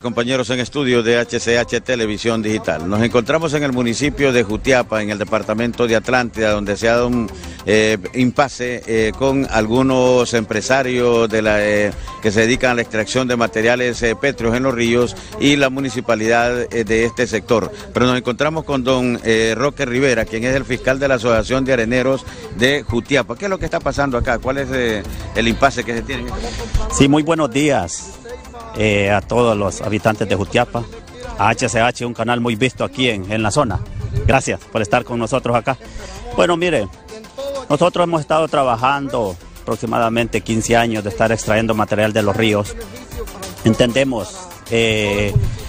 Compañeros en estudio de HCH Televisión Digital. Nos encontramos en el municipio de Jutiapa, en el departamento de Atlántida, donde se ha dado un impasse con algunos empresarios que se dedican a la extracción de materiales pétreos en los ríos y la municipalidad de este sector. Pero nos encontramos con don Roque Rivera, quien es el fiscal de la Asociación de Areneros de Jutiapa. ¿Qué es lo que está pasando acá? ¿Cuál es el impasse que se tiene? Sí, muy buenos días a todos los habitantes de Jutiapa, a HCH, un canal muy visto aquí en la zona. Gracias por estar con nosotros acá. Bueno, mire, nosotros hemos estado trabajando aproximadamente 15 años de estar extrayendo material de los ríos. Entendemos que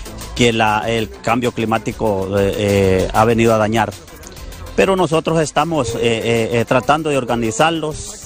el cambio climático ha venido a dañar, pero nosotros estamos tratando de organizarlos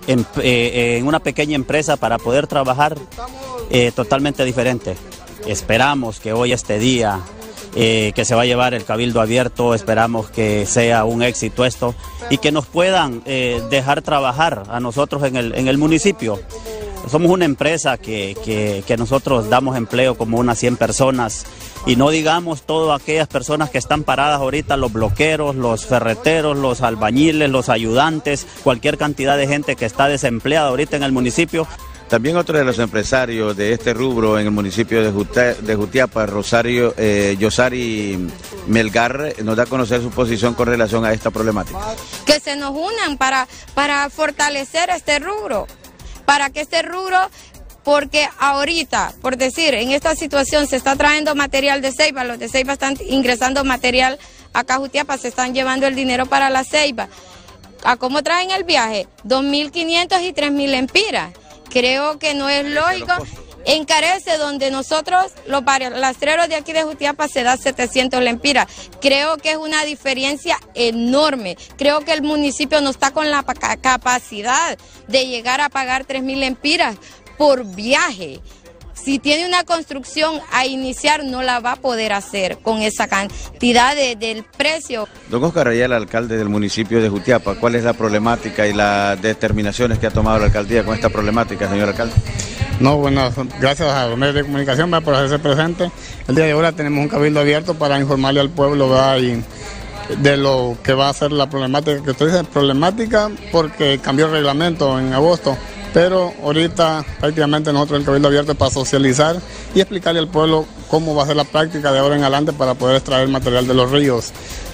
en una pequeña empresa para poder trabajar totalmente diferente. Esperamos que hoy, este día que se va a llevar el Cabildo Abierto, esperamos que sea un éxito esto y que nos puedan dejar trabajar a nosotros en el municipio. Somos una empresa que nosotros damos empleo como unas 100 personas y no digamos todas aquellas personas que están paradas ahorita, los bloqueros, los ferreteros, los albañiles, los ayudantes, cualquier cantidad de gente que está desempleada ahorita en el municipio. También otro de los empresarios de este rubro en el municipio de Jutiapa, Rosario Yosari Melgar, nos da a conocer su posición con relación a esta problemática. Que se nos unan para fortalecer este rubro, para que este rubro, porque ahorita, por decir, en esta situación se está trayendo material de Ceiba, los de Ceiba están ingresando material acá a Jutiapa, se están llevando el dinero para la Ceiba. ¿A cómo traen el viaje? 2.500 y 3.000 lempiras. Creo que no es lógico, encarece donde nosotros, los rastreros de aquí de Jutiapa, se da 700 lempiras. Creo que es una diferencia enorme. Creo que el municipio no está con la capacidad de llegar a pagar 3.000 lempiras por viaje. Si tiene una construcción a iniciar, no la va a poder hacer con esa cantidad del precio. Don Oscar Ayala, alcalde del municipio de Jutiapa, ¿cuál es la problemática y las determinaciones que ha tomado la alcaldía con esta problemática, señor alcalde? No, bueno, gracias a los medios de comunicación por hacerse presente. El día de hoy tenemos un cabildo abierto para informarle al pueblo de lo que va a ser la problemática, que usted dice problemática porque cambió el reglamento en agosto. Pero ahorita prácticamente nosotros el Cabildo Abierto es para socializar y explicarle al pueblo cómo va a ser la práctica de ahora en adelante para poder extraer material de los ríos.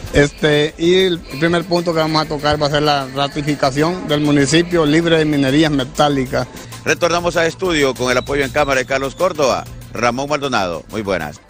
Y el primer punto que vamos a tocar va a ser la ratificación del municipio libre de minerías metálicas. Retornamos a estudio con el apoyo en cámara de Carlos Córdoba, Ramón Maldonado. Muy buenas.